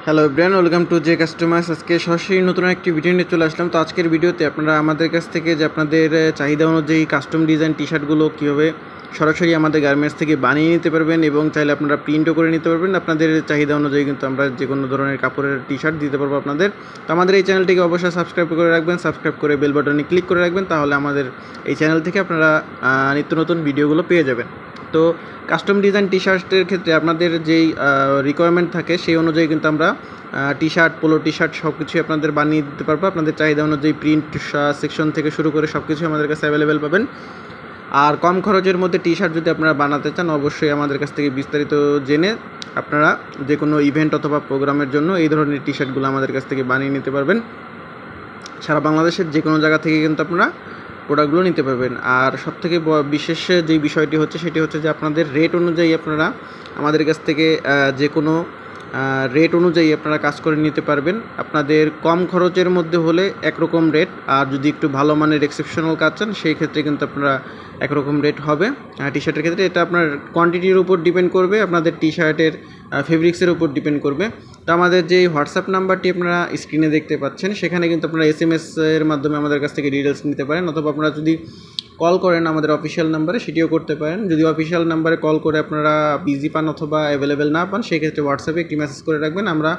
Hello everyone, welcome to যে customise. আজকে সরাসরি নতুন একটি ভিডিও নিয়ে চলে আসলাম। তো আজকের ভিডিওতে আপনারা আমাদের কাছ থেকে যে আপনাদের চাহিদা অনুযায়ী কাস্টম ডিজাইন টি শার্টগুলো কীভাবে সরাসরি আমাদের গার্মেন্টস থেকে বানিয়ে নিতে পারবেন এবং চাইলে আপনারা প্রিন্টও করে নিতে পারবেন। আপনাদের চাহিদা অনুযায়ী কিন্তু আমরা যে কোনো ধরনের কাপড়ের টি শার্ট দিতে পারবো আপনাদের। তো আমাদের এই চ্যানেলটিকে অবশ্যই সাবস্ক্রাইব করে রাখবেন, সাবস্ক্রাইব করে বেল বাটনে ক্লিক করে রাখবেন, তাহলে আমাদের এই চ্যানেল থেকে আপনারা নিত্য নতুন ভিডিওগুলো পেয়ে যাবেন। তো কাস্টম ডিজাইন টি শার্টের ক্ষেত্রে আপনাদের যেই রিকোয়ারমেন্ট থাকে সেই অনুযায়ী কিন্তু আমরা T shirt, polo T shirt সব কিছুই আপনাদের বানিয়ে দিতে পারবো। আপনাদের চাহিদা অনুযায়ী প্রিন্ট সেকশন থেকে শুরু করে সব কিছুই আমাদের কাছে অ্যাভেলেবেল পাবেন। আর কম খরচের মধ্যে টি শার্ট যদি আপনারা বানাতে চান, অবশ্যই আমাদের কাছ থেকে বিস্তারিত জেনে আপনারা যে কোনো ইভেন্ট অথবা প্রোগ্রামের জন্য এই ধরনের টি শার্টগুলো আমাদের কাছ থেকে বানিয়ে নিতে পারবেন। সারা বাংলাদেশের যে কোনো জায়গা থেকে কিন্তু আপনারা প্রোডাক্টগুলো নিতে পারবেন। আর সবথেকে বিশেষ যে বিষয়টি হচ্ছে সেটি হচ্ছে যে আপনাদের রেট অনুযায়ী আপনারা আমাদের কাছ থেকে যে কোনো রেট অনুযায়ী আপনারা কাজ করে নিতে পারবেন। আপনাদের কম খরচের মধ্যে হলে একরকম রেট, আর যদি একটু ভালো মানের এক্সেপশনাল কাজ চান সেই ক্ষেত্রে কিন্তু আপনারা একরকম রেট হবে। টি শার্টের ক্ষেত্রে এটা আপনার কোয়ান্টিটির উপর ডিপেন্ড করবে, আপনাদের টি শার্টের ফেব্রিক্সের উপর ডিপেন্ড করবে। তো আমাদের যে হোয়াটসঅ্যাপ নাম্বারটি আপনারা স্ক্রিনে দেখতে পাচ্ছেন, সেখানে কিন্তু আপনারা SMS এর মাধ্যমে আমাদের কাছ থেকে ডিটেলস নিতে পারেন, অথবা আপনারা যদি কল করেন আমাদের অফিসিয়াল নাম্বারে সেটিও করতে পারেন। যদি অফিসিয়াল নাম্বারে কল করে আপনারা বিজি পান অথবা অ্যাভেলেবেল না পান, সেই ক্ষেত্রে হোয়াটসঅ্যাপে একটি মেসেজ করে রাখবেন, আমরা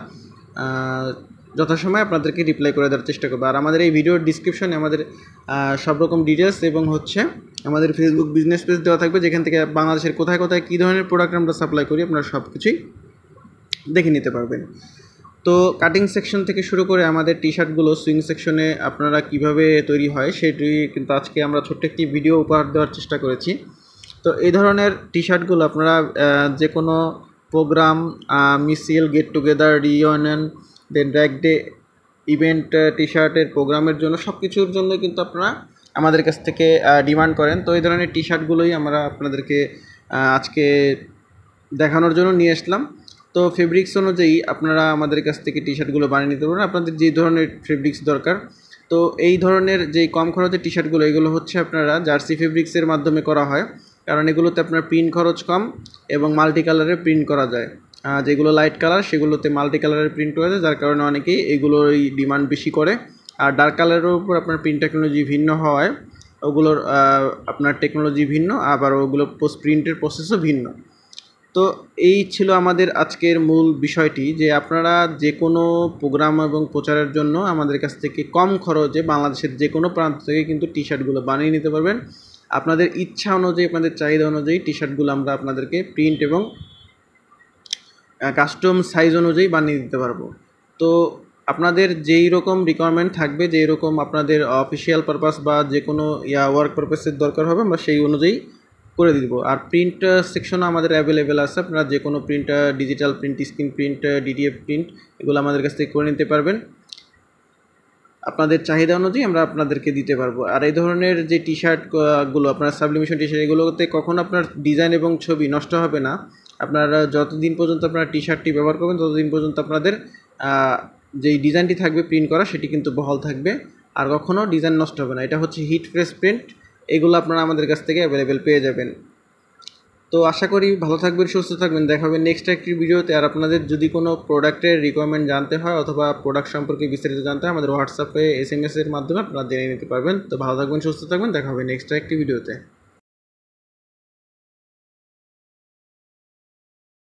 যথাসময়ে আপনাদেরকে রিপ্লাই করে দেওয়ার চেষ্টা করবো। আর আমাদের এই ভিডিওর ডিসক্রিপশনে আমাদের সব রকম ডিটেলস এবং হচ্ছে আমাদের ফেসবুক বিজনেস পেজ দেওয়া থাকবে, যেখান থেকে বাংলাদেশের কোথায় কোথায় কী ধরনের প্রোডাক্ট আমরা সাপ্লাই করি আপনারা সব কিছুই দেখে নিতে পারবেন। তো কাটিং সেকশন থেকে শুরু করে আমাদের টি শার্টগুলো সুইং সেকশনে আপনারা কিভাবে তৈরি হয় সেটি কিন্তু আজকে আমরা ছোট্ট একটি ভিডিও উপহার দেওয়ার চেষ্টা করেছি। তো এই ধরনের টি শার্টগুলো আপনারা যে কোনো প্রোগ্রাম, মিছিল, get together, reunion, then drag day, event T শার্টের প্রোগ্রামের জন্য সব কিছুর জন্য কিন্তু আপনারা আমাদের কাছ থেকে ডিমান্ড করেন। তো এই ধরনের টি শার্টগুলোই আমরা আপনাদেরকে আজকে দেখানোর জন্য নিয়ে আসলাম। তো ফেব্রিক্স অনুযায়ী আপনারা আমাদের কাছ থেকে টি শার্টগুলো বানিয়ে নিতে পারবেন, আপনাদের যে ধরনের ফেব্রিক্স দরকার। তো এই ধরনের যেই কম খরচের টি শার্টগুলো, এগুলো হচ্ছে আপনারা জার্সি ফেব্রিক্সের মাধ্যমে করা হয়, কারণ এগুলোতে আপনার প্রিন্ট খরচ কম এবং মাল্টি কালারের প্রিন্ট করা যায়। যেগুলো লাইট কালার সেগুলোতে মাল্টি কালারের প্রিন্ট করা যায়, যার কারণে অনেকেই এগুলোরই ডিমান্ড বেশি করে। আর ডার্ক কালারের উপর আপনার প্রিন্ট টেকনোলজি ভিন্ন হওয়ায় ওগুলোর আপনার টেকনোলজি ভিন্ন, আবার ওগুলো প্রিন্টের প্রসেসও ভিন্ন। তো এই ছিল আমাদের আজকের মূল বিষয়টি, যে আপনারা যে কোনো প্রোগ্রাম এবং প্রচারের জন্য আমাদের কাছ থেকে কম খরচে বাংলাদেশের যে কোনো প্রান্ত থেকে কিন্তু টি শার্টগুলো বানিয়ে নিতে পারবেন। আপনাদের ইচ্ছা অনুযায়ী, আপনাদের চাহিদা অনুযায়ী টি শার্টগুলো আমরা আপনাদেরকে প্রিন্ট এবং কাস্টম সাইজ অনুযায়ী বানিয়ে দিতে পারবো। তো আপনাদের যেই রকম রিকোয়ারমেন্ট থাকবে, যেই রকম আপনাদের অফিসিয়াল পারপাস বা যে কোনো ওয়ার্ক পারপাসের দরকার হবে, আমরা সেই অনুযায়ী করে দিব। আর প্রিন্ট সেকশনও আমাদের অ্যাভেলেবেল আছে, আপনারা যে কোনো print, digital print, screen print, DTF print, এগুলো আমাদের কাছ থেকে করে নিতে পারবেন। আপনাদের চাহিদা অনুযায়ী আমরা আপনাদেরকে দিতে পারবো। আর এই ধরনের যে টি শার্টগুলো আপনার সাবলিমেশন টি শার্ট, এগুলোতে কখনো আপনার ডিজাইন এবং ছবি নষ্ট হবে না। আপনারা যতদিন পর্যন্ত আপনারা টি শার্টটি ব্যবহার করবেন ততদিন পর্যন্ত আপনাদের যেই ডিজাইনটি থাকবে প্রিন্ট করা সেটি কিন্তু বহাল থাকবে, আর কখনও ডিজাইন নষ্ট হবে না। এটা হচ্ছে হিট প্রেস প্রিন্ট, এগুলো আপনারা আমাদের কাছ থেকে অ্যাভেলেবেল পেয়ে যাবেন। তো আশা করি ভালো থাকবেন, সুস্থ থাকবেন, দেখা হবে নেক্সট একটি ভিডিওতে। আর আপনাদের যদি কোনো প্রোডাক্টের রিকোয়ারমেন্ট জানতে হয় অথবা প্রোডাক্ট সম্পর্কে বিস্তারিত জানতে হয়, আমাদের হোয়াটসঅ্যাপে SMS এর মাধ্যমে আপনারা জেনে নিতে পারবেন। তো ভালো থাকবেন, সুস্থ থাকবেন, দেখা হবে নেক্সট একটি ভিডিওতে।